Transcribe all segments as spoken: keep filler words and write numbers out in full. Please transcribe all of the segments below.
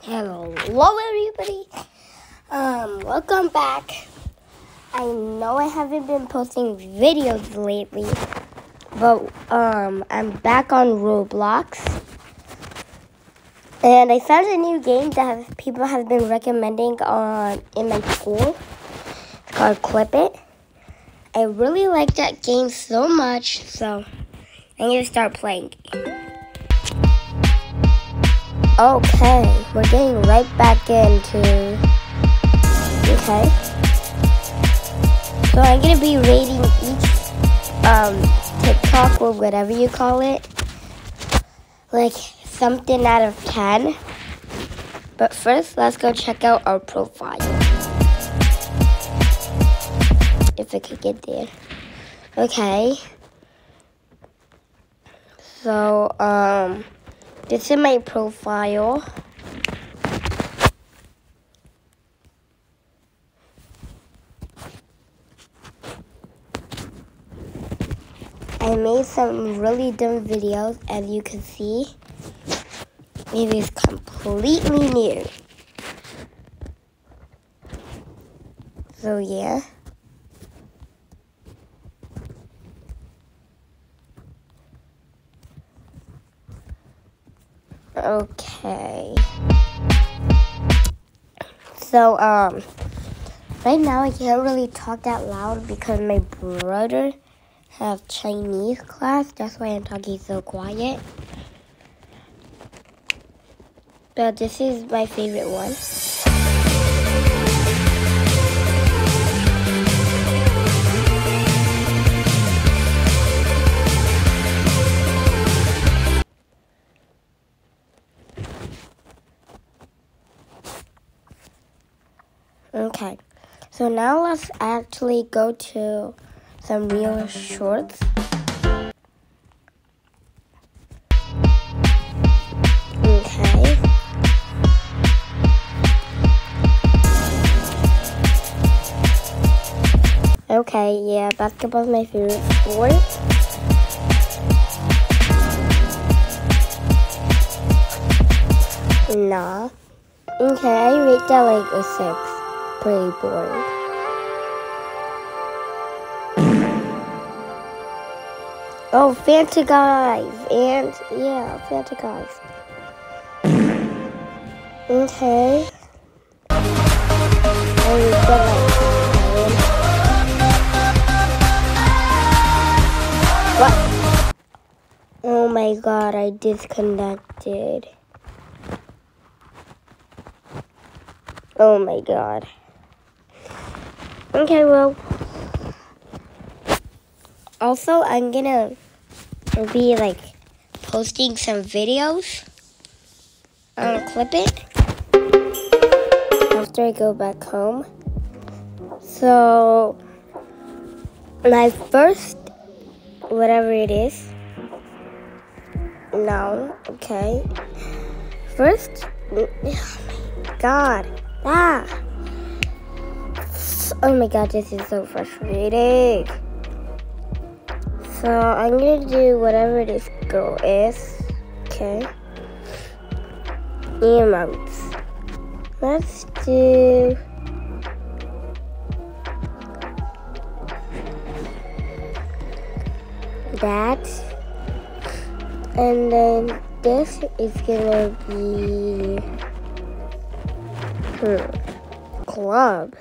Hello, everybody. Um, welcome back. I know I haven't been posting videos lately, but um, I'm back on Roblox, and I found a new game that people have been recommending on in my school. It's called Clip It. I really like that game so much, so I'm gonna start playing. Okay, we're getting right back into, okay. So I'm going to be rating each um, TikTok or whatever you call it, like something out of ten. But first, let's go check out our profile. If I could get there. Okay. So, um... this is my profile. I made some really dumb videos, as you can see. It is completely new. So yeah. Okay. So, um, right now I can't really talk that loud because my brother has Chinese class. That's why I'm talking so quiet. But this is my favorite one. Okay, so now let's actually go to some real shorts. Okay. Okay, yeah, basketball is my favorite sport. Nah. Okay, I rate that like a six. Pretty boring. Oh, Fanta Guys, and yeah, Fanta Guys. Okay. I rate that like seven. What? Oh my god, I disconnected. Oh my god. Okay, well, also I'm gonna be like posting some videos on Clip It after I go back home. So my first, whatever it is, no, okay. First, oh my god, ah. Oh my god, this is so frustrating. So I'm gonna do whatever this girl is. Okay. Emotes. Let's do that. And then this is gonna be hmm, club.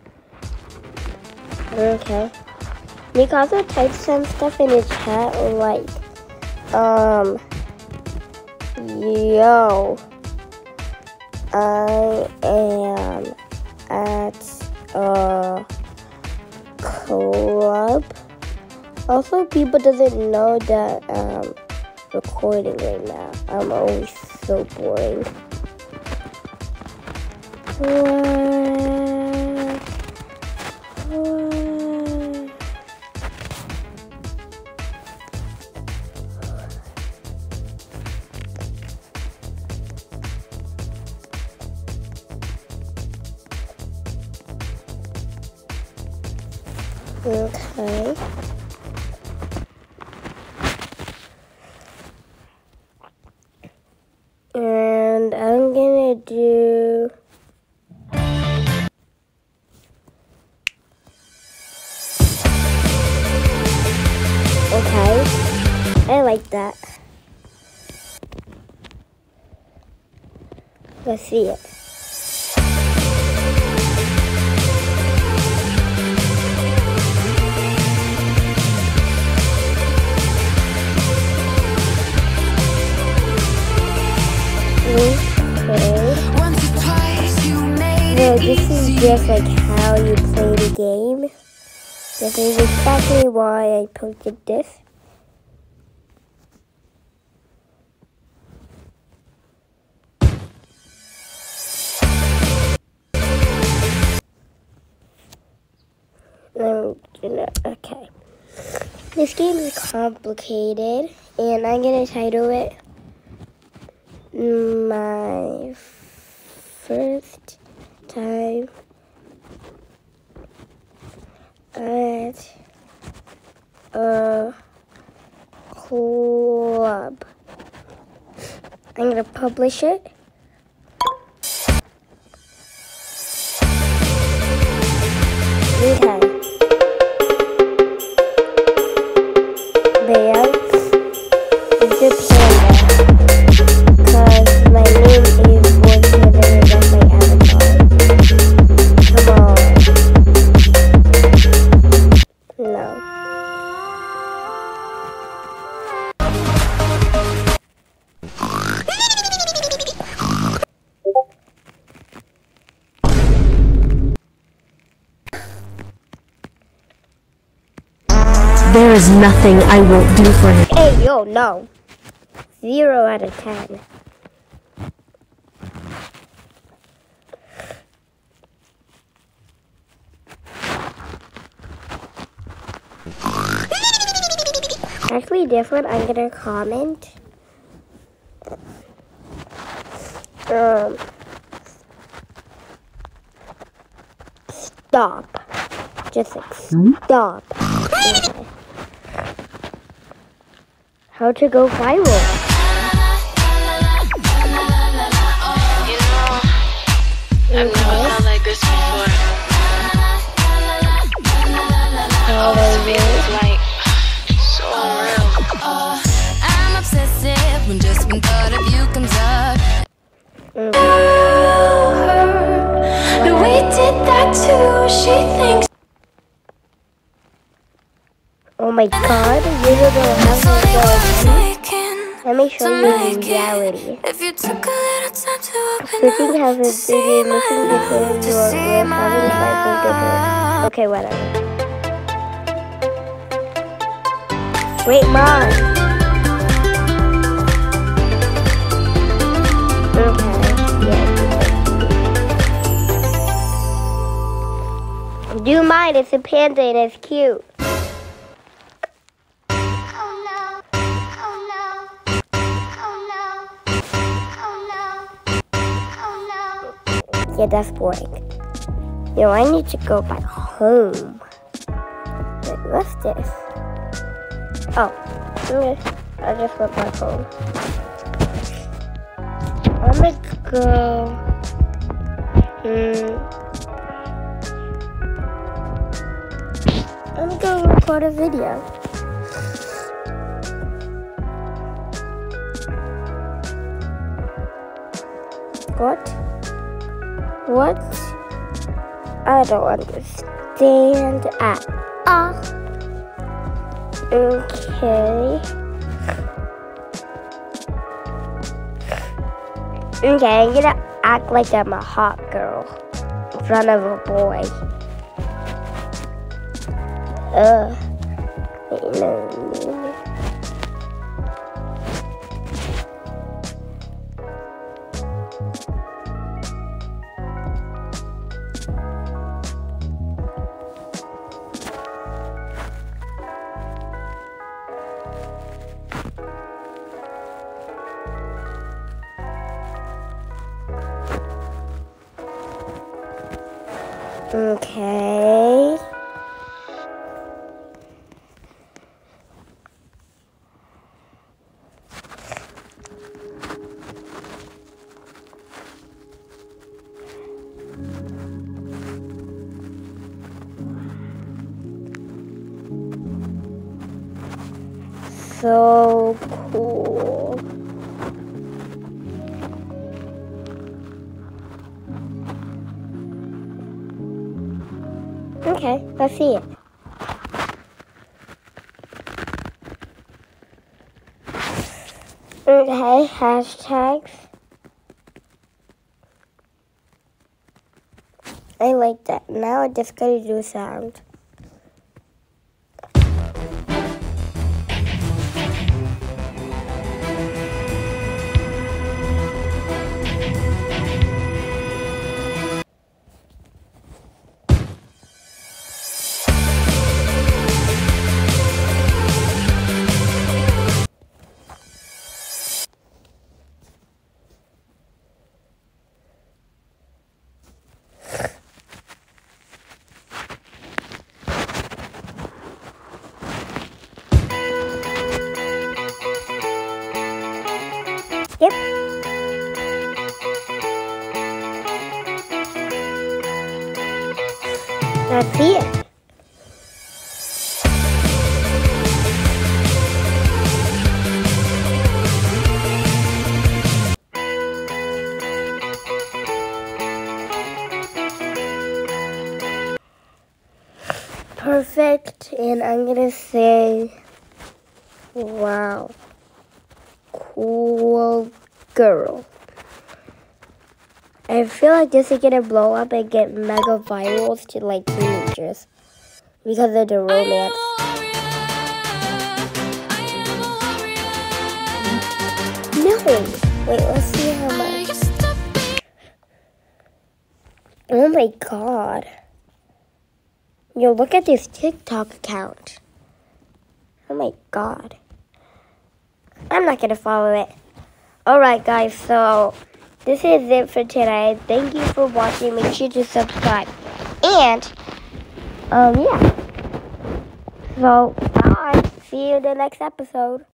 Okay. You can also type some stuff in the chat like, um, yo, I am at a club. Also, people doesn't know that I'm recording right now. I'm always so boring. What? Okay. And I'm gonna gonna do okay. I like that. Let's see it. No, this is just like how you play the game. This is exactly why I posted this. I'm gonna, okay. This game is complicated, and I'm gonna title it My First Time at a Club. I'm gonna publish it. Okay. There. It's a panda. Because my name is Boy Panda and that's my avatar. Come on. No. There is nothing I won't do for him. Hey, yo, no. Zero out of ten. Actually, this one I'm gonna comment. Um, stop. Just like stop. Okay. How to go viral. You know, I've never felt like this before. All this feels like so real. I'm obsessive when just one thought of you comes up. Mm-hmm. We did that too, she thinks. Oh my god, you don't know how to go. Let me show you in reality. If you took a little time to open Switching up, has to a see video my missing love, between to your see with my having five different. love. Okay, whatever. Wait, Mom. Okay, yeah. Do mine, it's a panda and it's cute. Yeah, that's boring. Yo, I need to go back home. Wait, what's this? Oh, okay. I just went back home. I'm gonna go. Hmm. I'm gonna go record a video. What? What? I don't understand at all. Okay. Okay, I'm gonna act like I'm a hot girl in front of a boy. Ugh. Wait, no, no. Okay. so cool. Okay, let's see it. Okay, hashtags. I like that. Now I just gotta do sound. Yep. Let's see it. Perfect, and I'm gonna say, wow, cool girl. I feel like this is gonna blow up and get mega virals to like teenagers because of the romance. No, wait, let's see how much. Oh my god. Yo, look at this TikTok account. Oh my god. I'm not gonna follow it. Alright guys, so this is it for today. Thank you for watching. Make sure to subscribe. And, um, yeah. So, bye. See you in the next episode.